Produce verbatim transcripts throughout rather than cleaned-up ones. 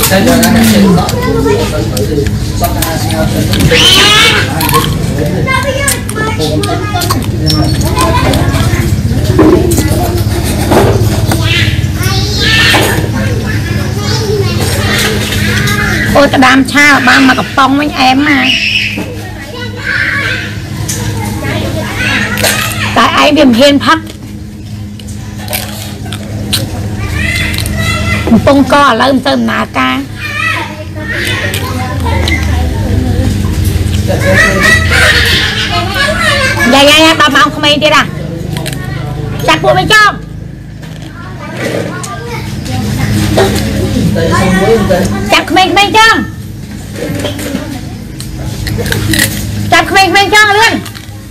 ôi cái đam cha ba mà cặp tông với em mà tại ai điểm hiền phắc bông co lên tôm nà ca dạ dạ dạ bà mong không ai đi ra chặt bộ bên trong chặt mình bên trong chặt mình bên trong luôn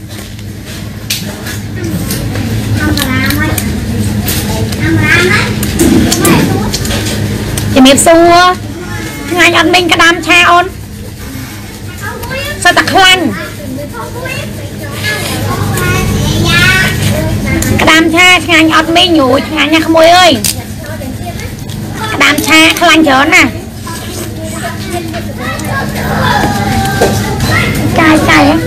chị miệt xua ngay anh mình cái đám cha ôn sao tặc lanh cái đám cha ngay anh mình nhủ ngay nha không ơi ơi cái đám cha lanh chớn nè cay cay á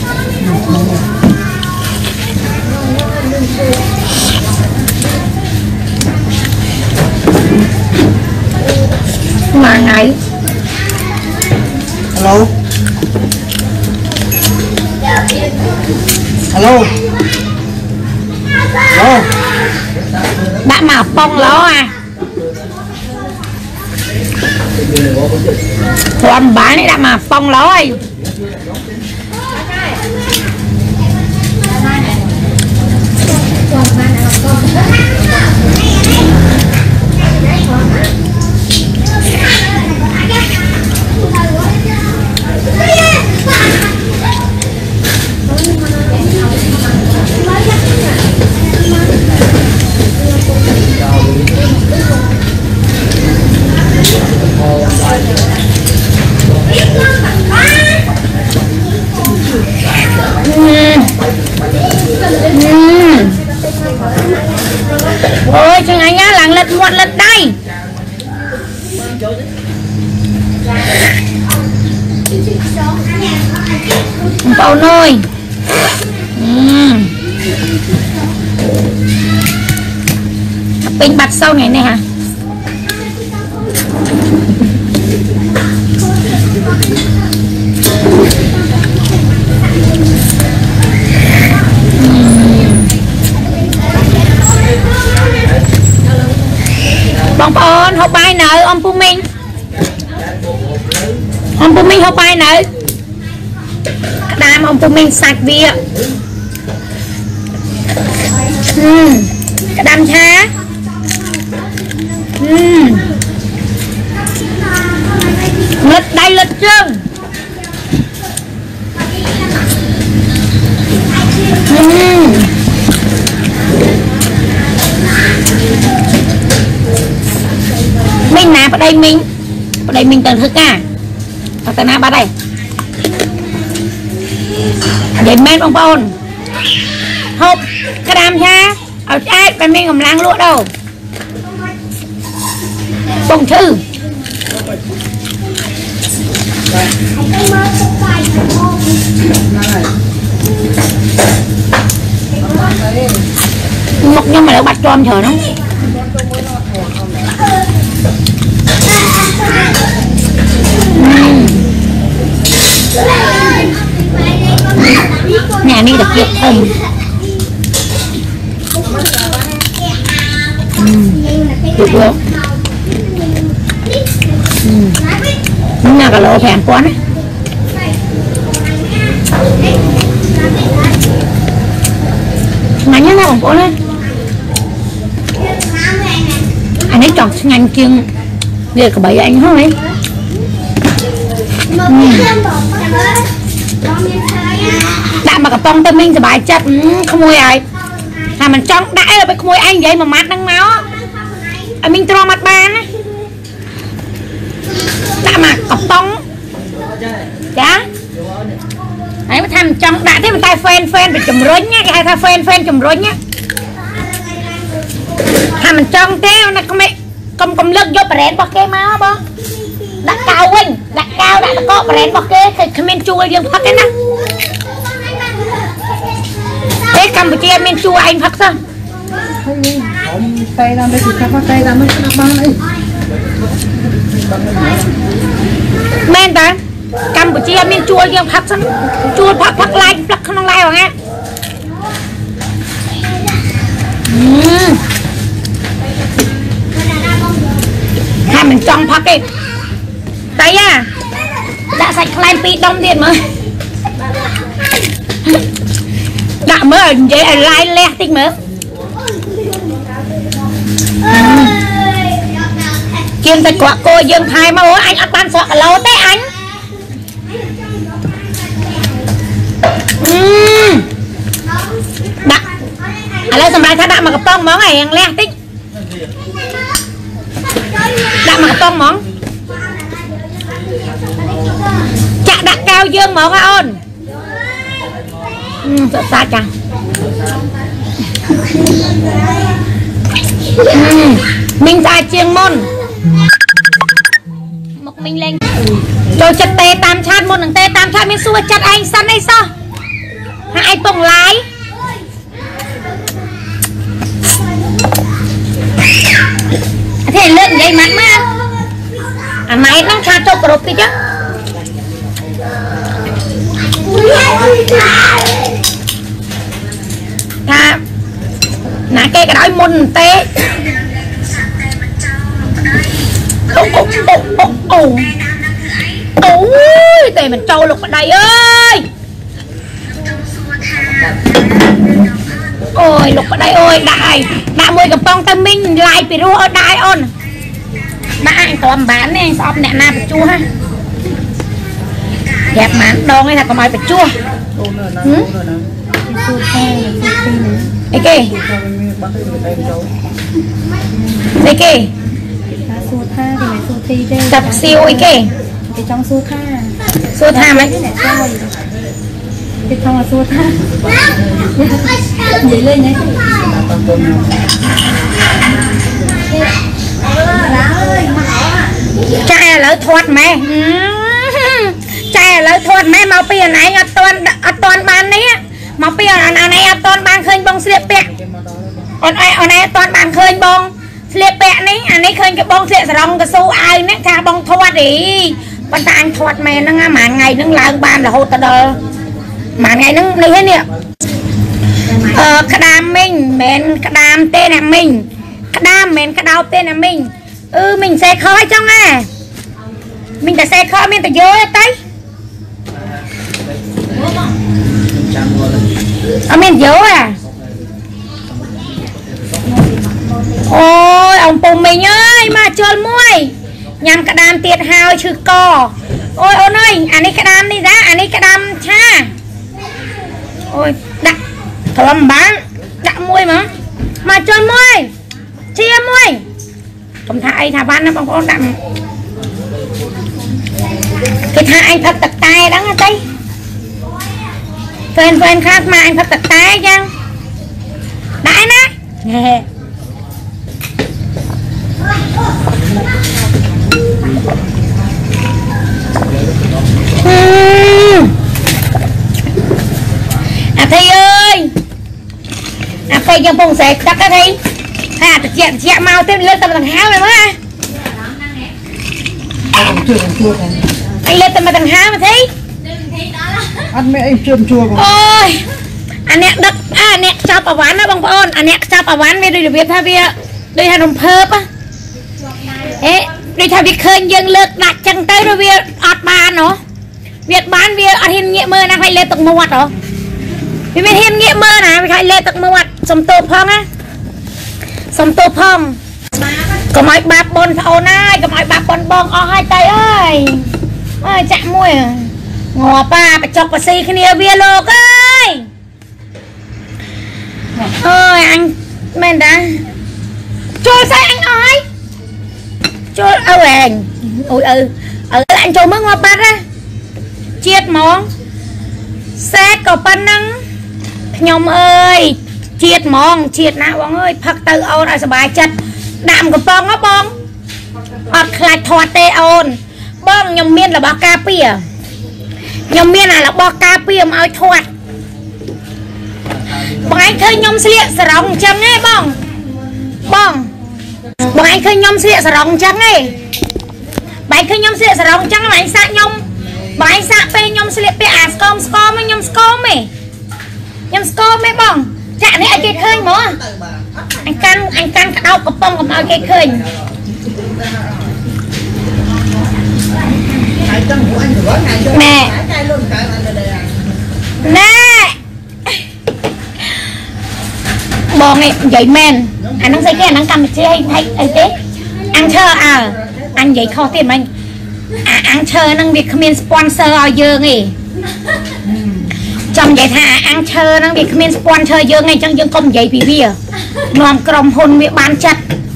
mà ngày hello hello hello đã mà phong ló à còn bán này đã mà phong ló ơi ôi chừng anh nhá lặng lật một lật đây bầu nồi uhm. Pin bạch sau này nè hả bông ôn hộp bài nợ ông Phu Minh ông Phu Minh hộp bài nợ đam ông Phu Minh sạch vía ừ. Cái đam cha ừ. Lật đây lật chân ừ. Mình nè vào đây mình vào đây mình tận thức à ở tại nào vào đây vậy men bông bồn hộp cái đam cha ở trái bên mình còn lang lụa đâu bông thư một nhưng mà đỡ bạch tròn chờ nó nhà đi được việc thùng được được nhà cả lỗ thèm quá đấy ngắn nhá nào còn cố lên anh ấy chọn ngành kiêng việc của bảy anh thôi đã mà cả tông tâm minh thì bài chất không mùi ai là mình trong đãi là phải mùi anh vậy mà mát đang máu anh mình cho mặt bàn á đã mà cọc tông chá ấy mà thằng trong đã thế mà tay phen phen phải chùm rối nhá cái hai tay phen phen chùm rối nhá thằng mình trong thế nó không mẹ không không lực vô bà rén bọc cái máu bó đặt cao quên đặt cao đặt có brand bọc kê thì men chua dương phật cái nè thế Campuchia men chua anh phật sao tay làm đây thì sao tay làm mới nó băng đấy men ta Campuchia men chua dương phật sao chua phật phật lai phật không lai rồi nghe hai mình trong phật đi tay à đã sạch climb pi đông tiền mới đã mới ở vậy lai le tích mới chiên tay quả cô dương thai mà anh ăn ban sợ lâu té anh đã à lấy xong ra đã mà gặp con món này le tích đã mà con món chạ đặt cao dương món á ôn ừ, sợ xa chăng ừ, mình ra chiêng môn một mình lên rồi chặt tê tam chát môn đằng tê tam chát mình xua chặt anh săn hay sao hai tùng lái thế lên vậy mặt mà à máy nó khá cho cột đi chứ ta nãy cái cái đói môn tê ôi ôi ôi tê mình trâu lục ở đây ơi ôi lục ở đây ôi đại đã môiกับpong tâm minh lại bị ru ở đại ôn đã anh tóm bán này shop nè na phải chua ha đẹp mà đòn ấy là có mày phải chua cái kì cái kì tập siêu ấy kì cái trong su tha su tha mấy cái trong là su tha vậy lên đấy trai lỡ thoát mẹ trai lỡ thoát mẹ mau tiền này ở toàn ở toàn ban này mau tiền anh này ở toàn ban khơi bông xịt bẹt còn ai ở này toàn ban khơi bông xịt bẹt này anh ấy khơi cái bông xịt rong cái su ai nè thà bông thoát đi ban ta anh thoát mẹ nó ngã mà ngày nóឡើងban là hốt tao mà ngày nó này hết nè ờ cái đam mình men cái đam tên là mình cái đam men cái đau tên là mình ừ mình xe khói trong à mình đã xe khói mình phải vô tay ở mình vô à ôi ông bùng mình ơi mà chơi muôi nhằm cái đam tiệt hào chứ cò ôi ôi ơi anh ấy cái đam đi ra anh ấy cái đam cha ôi đặt thầm bán đặt muôi mà mà chơi muôi chia muôi không thà ai thà bán nó không có đậm cái thà anh thật tật tay đó nghe tay phên phên khác mà anh thật tật tay chăng đại nè à thầy ơi à coi trong phòng sẽ chắc cái thầy à tự chuyện chuyện mau thêm lên tầm thằng háo này mới anh lên tầm thằng háo mà thấy ăn mẹ em chườm chua ôi anh nè đất à nè cho bà ván đó bông ôn anh nè cho bà ván về đây được việc tha việc đây là đồng phớp á ê đây tha việc khơi dân lực đặt chân tới rồi việc ọt bàn nó việc bán việc ọt hiên nhẹ mơ nào phải lên tận một đó vì việc hiên nhẹ mơ nào phải lên tận một xong tô phong á xong tô phong có mọi bà bồn ôn ai có mọi bà bồn bông o hai tay ơi ơi chạm môi ngò pa phải chọc vào xì cái nia bia lô ơi ơi anh mình đã trôi sao anh ơi trôi ơi anh ôi ừ ở anh trôi mất ngò pa ra chiết món xét có pan năng nhom ơi chiết món chiết nào bông ơi phật tự ôn ở sờ bài chật đạm của bông á bông ọt khai thoa tê ôn bong nhom miên là bao ca pia nhom miên là bao ca pia mà ao thoát bọn anh khơi nhom xịa sờ rong trắng ấy bong bong bọn anh khơi nhom xịa sờ rong trắng ấy bạn khơi nhom xịa sờ rong trắng là anh xạ nhom bọn anh xạ pe nhom xịa pe à scom scom ấy nhom scom ấy nhom scom ấy bong chả này anh kia khơi mà anh căn anh căn cả đau cặp bông cầm ao kia khơi nè nè bò này vậy men anh đang xây cái anh đang cầm chơi hay hay ấy thế ăn chơi à anh vậy kho tiền anh à ăn chơi năng việc comment sponsor ở dương ấy trong vậy thà ăn chơi năng việc comment sponsor dương này trong dương công vậy vì bia nòm còng hôn bị bán chặt